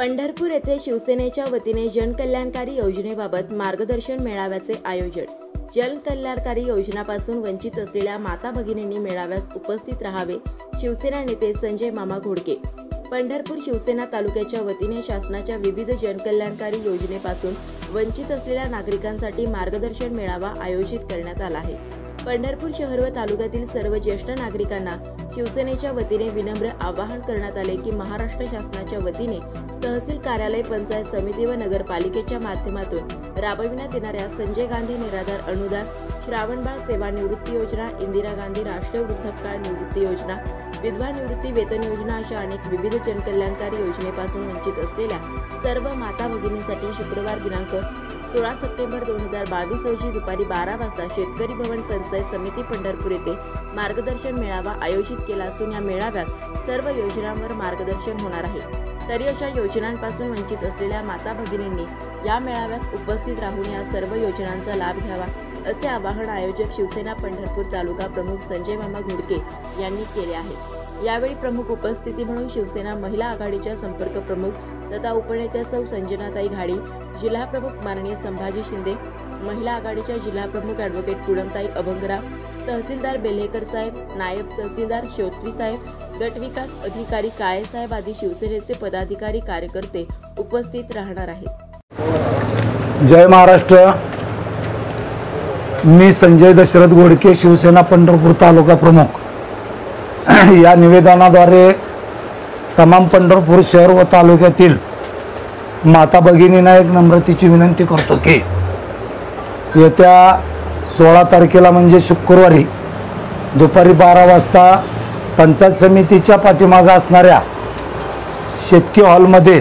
पंढरपूर येथे शिवसेनेच्या वतीने जनकल्याणकारी योजनेबाबत मार्गदर्शन मेळाव्याचे आयोजन। जनकल्याणकारी योजनापासून वंचित असलेल्या माता भगिनींनी मेळाव्यास उपस्थित राहावे। शिवसेना नेते संजय मामा घोडके। पंढरपूर शिवसेना तालुक्याच्या वतीने शासनाच्या विविध जनकल्याणकारी योजनेपासून वंचित असलेल्या नागरिकांसाठी मार्गदर्शन मेळावा आयोजित करण्यात आला आहे। पंढरपूर शहर व तालुक्यातील सर्व ज्येष्ठ नागरिकांना शिवसेनेच्या वतीने विनम्र आवाहन करण्यात आले की महाराष्ट्र शासनाच्या वतीने तहसील कार्यालय, पंचायत समिती व नगरपालिकेच्या माध्यमातून राबविण्यात येणाऱ्या संजय गांधी निराधार अनुदान, श्रावणबाळ सेवा निवृत्ती योजना, इंदिरा गांधी राष्ट्रीय वृद्धापकाळ निवृत्ती योजना, विधवा निवृत्ती वेतन योजना अशा अनेक विविध जनकल्याणकारी योजनेपासून वंचित असलेल्या सर्व माता भगिनींसाठी शुक्रवार दिनांक 16 सप्टेंबर 2022 रोजी दुपारी 12 वाजता शेतकरी भवन, पंचायत समिती पंढरपूर येथे मार्गदर्शन मेळावा आयोजित केला असून या मेळाव्यात सर्व योजनांवर मार्गदर्शन होणार आहे। तरी अशा योजनांपासून वंचित असलेल्या माता भगिनींनी या मेळाव्यास उपस्थित राहून या सर्व योजनांचा लाभ घ्यावा असे आवाहन आयोजक शिवसेना पंढरपूर तालुका प्रमुख संजय मामा घोडके यांनी केले आहे। यावेळी प्रमुख उपस्थिती म्हणून शिवसेना महिला आघाडीच्या संपर्क प्रमुख तथा उपनेत्या सौ संजनाताई घाडी, जिल्हा प्रमुख माननीय संभाजी शिंदे, महिला आघाडीच्या जिल्हा प्रमुख ॲडव्होकेट पूनमताई अभंगराव, तहसीलदार बेल्हेकर साहेब, नायब तहसीलदार श्रोत्री साहेब, गट विकास अधिकारी काळे साहेब आदी शिवसेनेचे पदाधिकारी कार्यकर्ते उपस्थित राहणार आहेत। जय महाराष्ट्र। मी संजय दशरथ घोडके, शिवसेना पंढरपूर तालुका प्रमुख। या निवेदनाद्वारे तमाम पंढरपूर शहर व तालुक्यातील माता भगिनींना एक नम्रतेची विनंती करतो की येत्या 16 तारखेला म्हणजे शुक्रवारी दुपारी 12 वाजता पंचायत समितीच्या पाठीमागे असणाऱ्या शेतकी हॉलमध्ये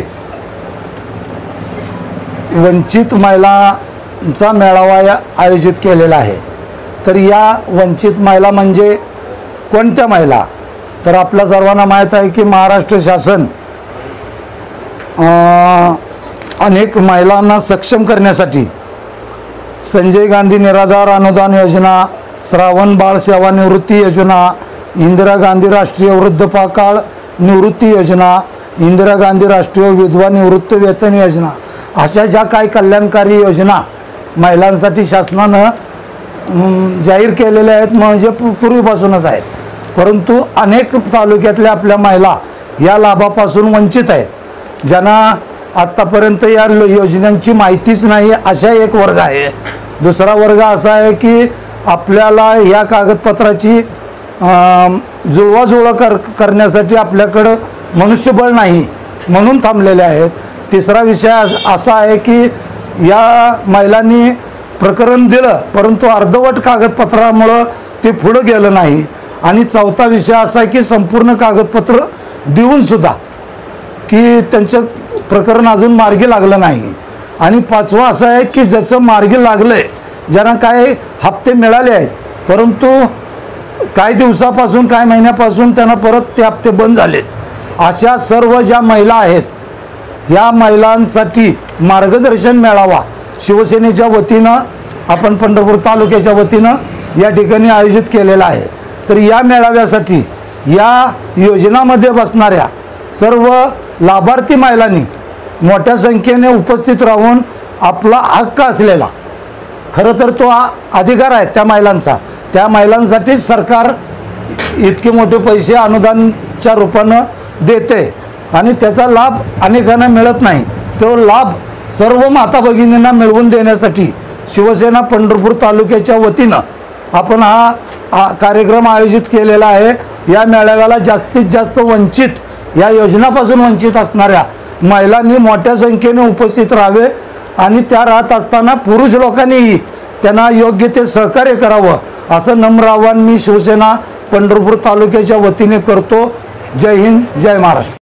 वंचित महिलांचा मेळावा आयोजित केलेला आहे। तर या वंचित महिला म्हणजे कोणत्या महिला? तर आपल्या सर्वांना माहीत आहे की महाराष्ट्र शासन अनेक महिलांना सक्षम करण्यासाठी संजय गांधी निराधार अनुदान योजना, श्रावणबाळ सेवा निवृत्ती योजना, इंदिरा गांधी राष्ट्रीय वृद्धापकाळ निवृत्ती योजना, इंदिरा गांधी राष्ट्रीय विधवा निवृत्ती वेतन योजना अशा ज्या काही कल्याणकारी योजना महिलांसाठी शासनानं जाहीर केलेल्या आहेत म्हणजे पूर्वीपासूनच आहेत, परंतु अनेक तालुक्यातल्या आपल्या महिला या लाभापासून वंचित आहेत। ज्यांना आत्तापर्यंत या योजनांची माहितीच नाही अशा एक वर्ग आहे। दुसरा वर्ग असा आहे की आपल्याला या कागदपत्राची जुळवाजुळव करण्यासाठी आपल्याकडं मनुष्यबळ नाही म्हणून थांबलेले आहेत। तिसरा विषय असा आहे की या महिलांनी प्रकरण दिलं परंतु अर्धवट कागदपत्रामुळं ते पुढं गेलं नाही। आणि चौथा विषय असा आहे की संपूर्ण कागदपत्र देऊन सुद्धा की त्यांचं प्रकरण अजून मार्गी लागलं नाही। आणि पाचवा असा आहे की ज्याचं मार्गी लागलं आहे, ज्यांना काय हप्ते मिळाले आहेत परंतु काही दिवसापासून काही महिन्यापासून त्यांना परत ते हप्ते बंद झालेत। अशा सर्व ज्या महिला आहेत या महिलांसाठी मार्गदर्शन मेळावा शिवसेनेच्या वतीनं आपण पंढरपूर तालुक्याच्या वतीनं या ठिकाणी आयोजित केलेला आहे। तर या मेळाव्यासाठी या योजनामध्ये बसणाऱ्या सर्व लाभार्थी महिलांनी मोठ्या संख्येने उपस्थित राहून आपला हक्क असलेला, खरं तर तो अधिकार आहे त्या महिलांचा, त्या महिलांसाठी सरकार इतके मोठे पैसे अनुदानच्या रूपानं देते आणि त्याचा लाभ अनेकांना मिळत नाही। तो लाभ सर्व माता भगिनींना मिळवून देण्यासाठी शिवसेना पंढरपूर तालुक्याच्या वतीनं आपण हा कार्यक्रम आयोजित केलेला आहे। या मेळाव्याला जास्तीत जास्त वंचित या योजनापासून वंचित असणाऱ्या महिलांनी मोठ्या संख्येने उपस्थित राहावे आणि त्या राहत असताना पुरुष लोकांनीही त्यांना योग्य ते सहकार्य करावं असं नम्र आवाहन मी शिवसेना पंढरपूर तालुक्याच्या वतीने करतो। जय हिंद, जय महाराष्ट्र।